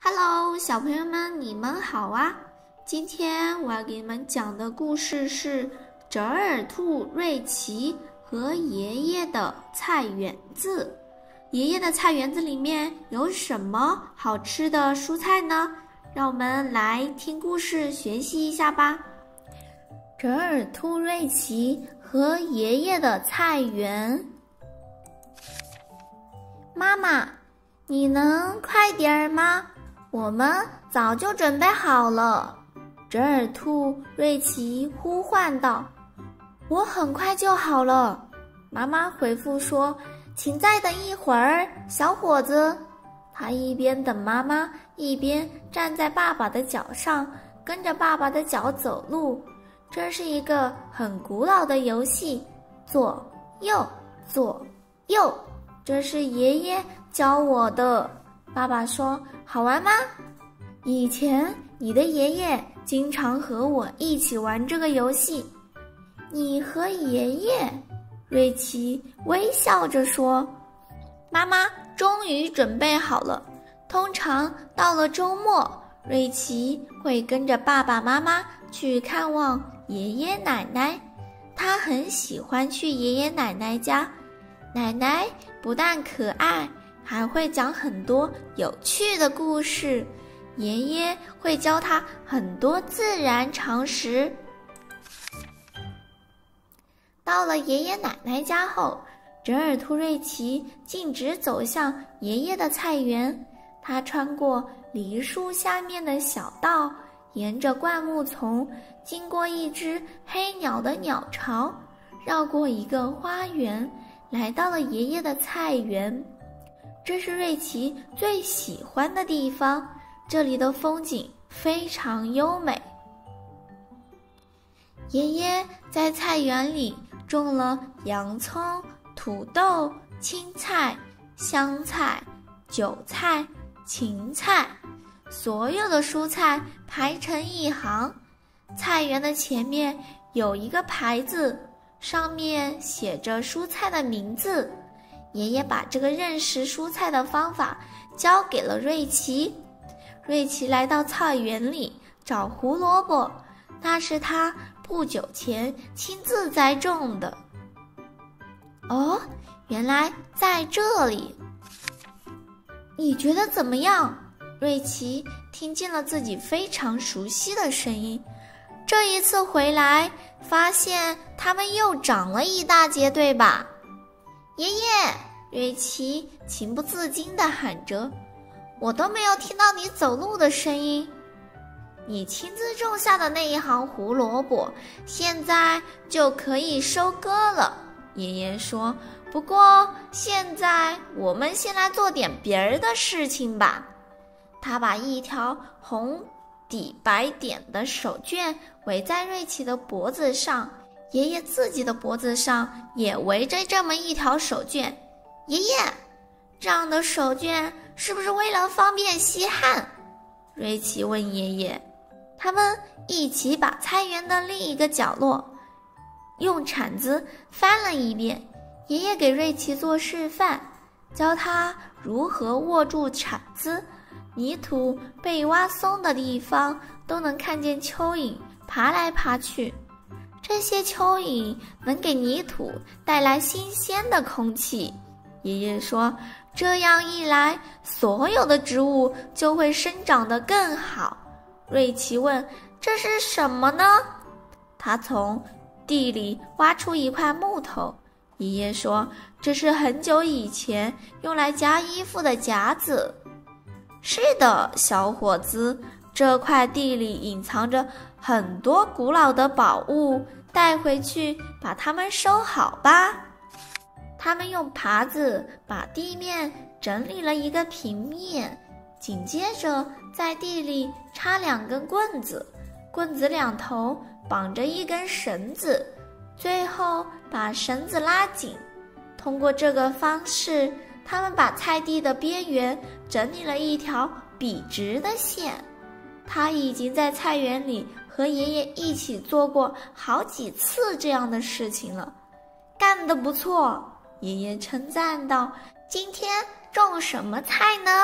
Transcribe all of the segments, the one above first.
Hello， 小朋友们，你们好啊！今天我要给你们讲的故事是折耳兔瑞奇和爷爷的菜园子。爷爷的菜园子里面有什么好吃的蔬菜呢？让我们来听故事学习一下吧。折耳兔瑞奇和爷爷的菜园。妈妈，你能快点儿吗？我们早就准备好了。折耳兔瑞奇呼唤道。我很快就好了。妈妈回复说，请再等一会儿，小伙子。他一边等妈妈，一边站在爸爸的脚上，跟着爸爸的脚走路。这是一个很古老的游戏，左右左右，这是爷爷教我的。爸爸说，好玩吗？以前你的爷爷经常和我一起玩这个游戏。你和爷爷？瑞奇微笑着说。妈妈终于准备好了。通常到了周末，瑞奇会跟着爸爸妈妈去看望爷爷奶奶。他很喜欢去爷爷奶奶家，奶奶不但可爱，还会讲很多有趣的故事。爷爷会教他很多自然常识。到了爷爷奶奶家后，折耳兔瑞奇径直走向爷爷的菜园。他穿过梨树下面的小道，沿着灌木丛，经过一只黑鸟的鸟巢，绕过一个花园，来到了爷爷的菜园。这是瑞奇最喜欢的地方，这里的风景非常优美。爷爷在菜园里种了洋葱、土豆、青菜、香菜、韭菜、芹菜，所有的蔬菜排成一行。菜园的前面有一个牌子，上面写着蔬菜的名字。爷爷把这个认识蔬菜的方法交给了瑞奇。瑞奇来到菜园里找胡萝卜，那是他不久前亲自栽种的。哦，原来在这里。你觉得怎么样？瑞奇听见了自己非常熟悉的声音。这一次回来，发现它们又长了一大截，对吧？爷爷，瑞奇情不自禁地喊着，我都没有听到你走路的声音。你亲自种下的那一行胡萝卜，现在就可以收割了。爷爷说，不过现在我们先来做点别的事情吧。他把一条红底白点的手绢围在瑞奇的脖子上，爷爷自己的脖子上也围着这么一条手绢。爷爷，这样的手绢是不是为了方便吸汗？瑞奇问爷爷。他们一起把菜园的另一个角落用铲子翻了一遍。爷爷给瑞奇做示范，教他如何握住铲子。泥土被挖松的地方都能看见蚯蚓爬来爬去，这些蚯蚓能给泥土带来新鲜的空气。爷爷说，这样一来，所有的植物就会生长得更好。瑞奇问，这是什么呢？他从地里挖出一块木头。爷爷说，这是很久以前用来夹衣服的夹子。是的，小伙子，这块地里隐藏着很多古老的宝物，带回去把它们收好吧。他们用耙子把地面整理了一个平面，紧接着在地里插2根棍子，棍子两头绑着一根绳子，最后把绳子拉紧。通过这个方式，他们把菜地的边缘整理了一条笔直的线。他已经在菜园里和爷爷一起做过好几次这样的事情了。干得不错，爷爷称赞道。今天种什么菜呢？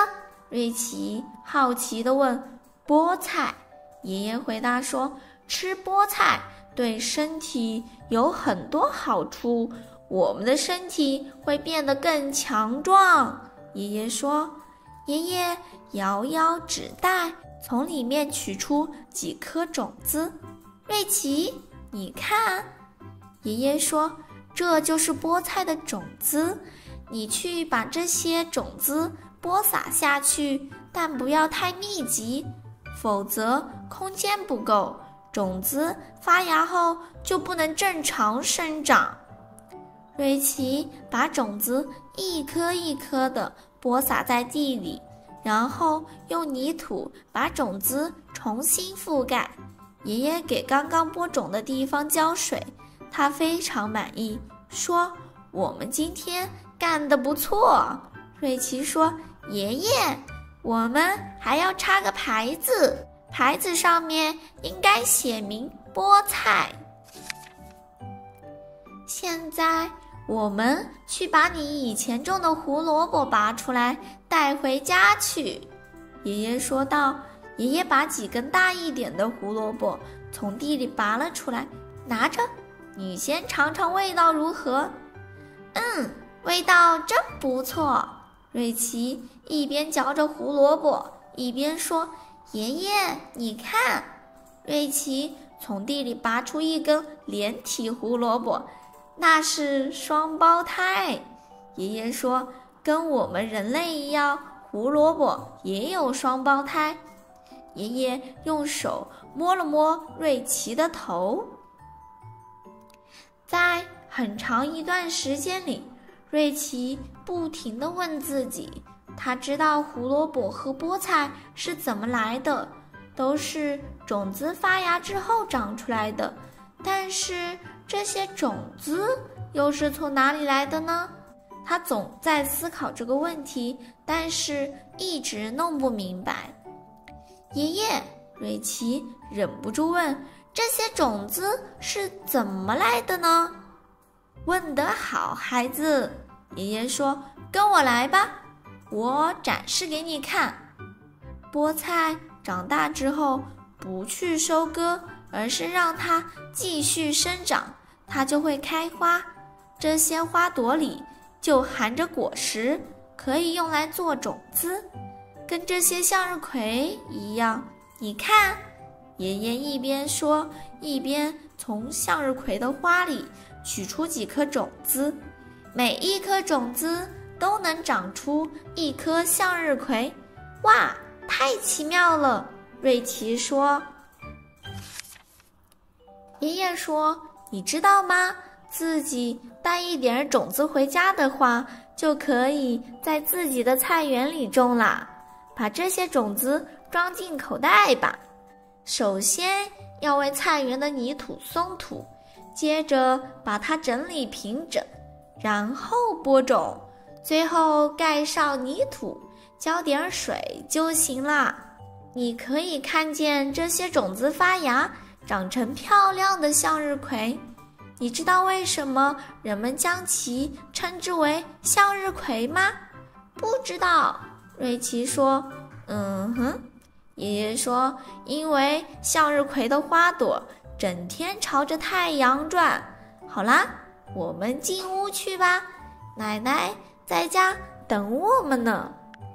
瑞奇好奇地问：“菠菜？”爷爷回答说：“吃菠菜对身体有很多好处，我们的身体会变得更强壮。”爷爷说。爷爷摇摇纸袋，从里面取出几颗种子。瑞奇，你看。爷爷说：“这就是菠菜的种子，你去把这些种子播撒下去，但不要太密集，否则空间不够，种子发芽后就不能正常生长。”瑞奇把种子一颗一颗地播撒在地里，然后用泥土把种子重新覆盖。爷爷给刚刚播种的地方浇水，他非常满意，说：“我们今天干得不错。”瑞奇说：“爷爷，我们还要插个牌子，牌子上面应该写明菠菜。”现在我们去把你以前种的胡萝卜拔出来带回家去。”爷爷说道。爷爷把几根大一点的胡萝卜从地里拔了出来，拿着，你先尝尝味道如何？味道真不错。瑞奇一边嚼着胡萝卜一边说：“爷爷，你看。”瑞奇从地里拔出一根连体胡萝卜，那是双胞胎。爷爷说：“跟我们人类一样，胡萝卜也有双胞胎。”爷爷用手摸了摸瑞奇的头。在很长一段时间里，瑞奇不停地问自己，他知道胡萝卜和菠菜是怎么来的，都是种子发芽之后长出来的，但是这些种子又是从哪里来的呢？他总在思考这个问题，但是一直弄不明白。爷爷，瑞奇忍不住问：“这些种子是怎么来的呢？”问得好，孩子。爷爷说：“跟我来吧，我展示给你看。”菠菜长大之后，不去收割，而是让它继续生长，它就会开花。这些花朵里就含着果实，可以用来做种子。跟这些向日葵一样，你看。爷爷一边说，一边从向日葵的花里取出几颗种子，每一颗种子都能长出一颗向日葵。哇，太奇妙了！瑞奇说。爷爷说：“你知道吗？自己带一点种子回家的话，就可以在自己的菜园里种啦。把这些种子装进口袋吧。首先要为菜园的泥土松土，接着把它整理平整，然后播种，最后盖上泥土，浇点水就行啦。你可以看见这些种子发芽，长成漂亮的向日葵。你知道为什么人们将其称之为向日葵吗？”“不知道。”瑞奇说。爷爷说：“因为向日葵的花朵整天朝着太阳转。”好啦，我们进屋去吧，奶奶在家等我们呢。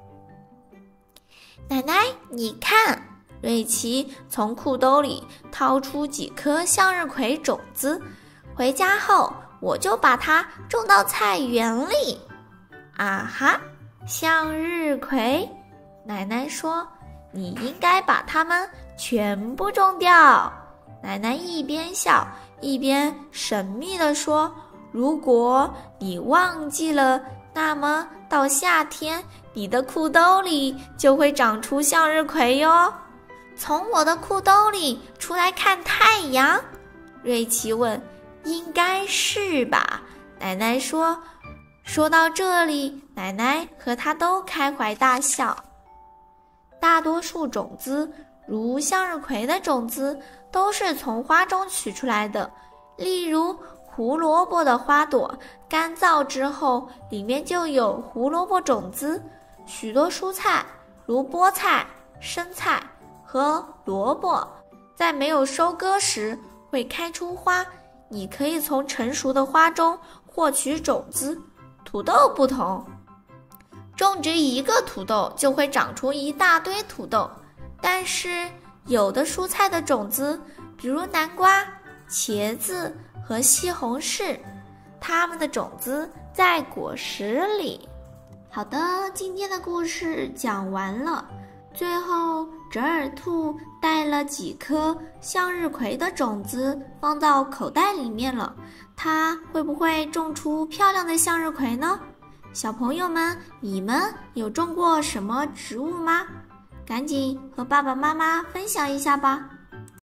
奶奶，你看，瑞奇从裤兜里掏出几颗向日葵种子，回家后我就把它种到菜园里。啊哈，向日葵，奶奶说，你应该把它们全部种掉。奶奶一边笑一边神秘地说，如果你忘记了，那么到夏天你的裤兜里就会长出向日葵哟。从我的裤兜里出来看太阳？瑞奇问。应该是吧，奶奶说。说到这里，奶奶和她都开怀大笑。大多数种子，如向日葵的种子，都是从花中取出来的。例如胡萝卜的花朵干燥之后，里面就有胡萝卜种子。许多蔬菜， 如菠菜、生菜和萝卜，在没有收割时会开出花，你可以从成熟的花中获取种子。土豆不同，种植一个土豆就会长出一大堆土豆，但是有的蔬菜的种子，比如南瓜、茄子和西红柿，它们的种子在果实里。好的，今天的故事讲完了。最后，折耳兔带了几颗向日葵的种子放到口袋里面了，它会不会种出漂亮的向日葵呢？小朋友们，你们有种过什么植物吗？赶紧和爸爸妈妈分享一下吧。